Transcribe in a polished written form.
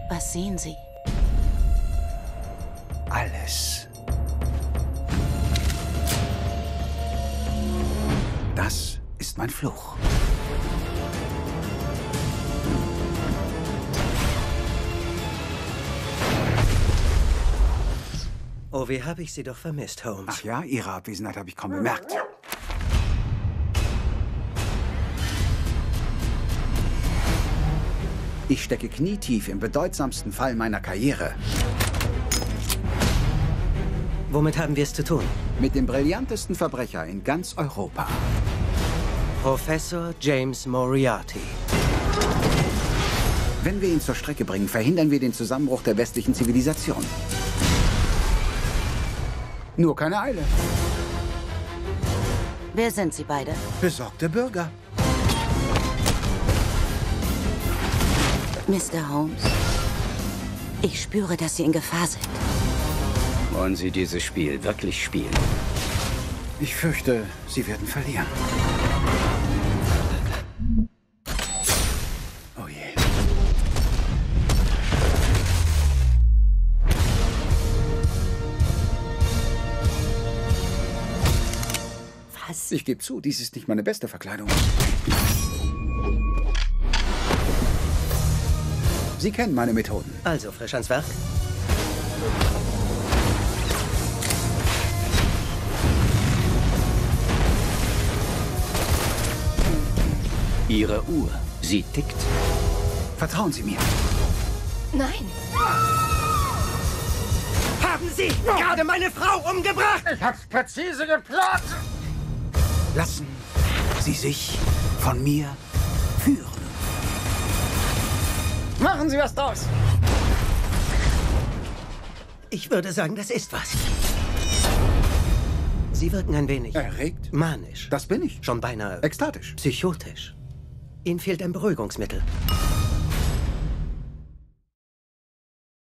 Was sehen Sie? Alles. Das ist mein Fluch. Oh, wie habe ich Sie doch vermisst, Holmes. Ach ja, Ihre Abwesenheit habe ich kaum bemerkt. Ich stecke knietief im bedeutsamsten Fall meiner Karriere. Womit haben wir es zu tun? Mit dem brillantesten Verbrecher in ganz Europa. Professor James Moriarty. Wenn wir ihn zur Strecke bringen, verhindern wir den Zusammenbruch der westlichen Zivilisation. Nur keine Eile. Wer sind Sie beide? Besorgte Bürger. Mr. Holmes, ich spüre, dass Sie in Gefahr sind. Wollen Sie dieses Spiel wirklich spielen? Ich fürchte, Sie werden verlieren. Oh je. Was? Ich gebe zu, dies ist nicht meine beste Verkleidung. Sie kennen meine Methoden. Also, frisch ans Werk. Ihre Uhr, sie tickt. Vertrauen Sie mir. Nein! Haben Sie gerade meine Frau umgebracht? Ich hab's präzise geplant. Lassen Sie sich von mir führen. Machen Sie was draus. Ich würde sagen, das ist was. Sie wirken ein wenig Erregt? manisch. Das bin ich. Schon beinahe Ekstatisch. psychotisch. Ihnen fehlt ein Beruhigungsmittel.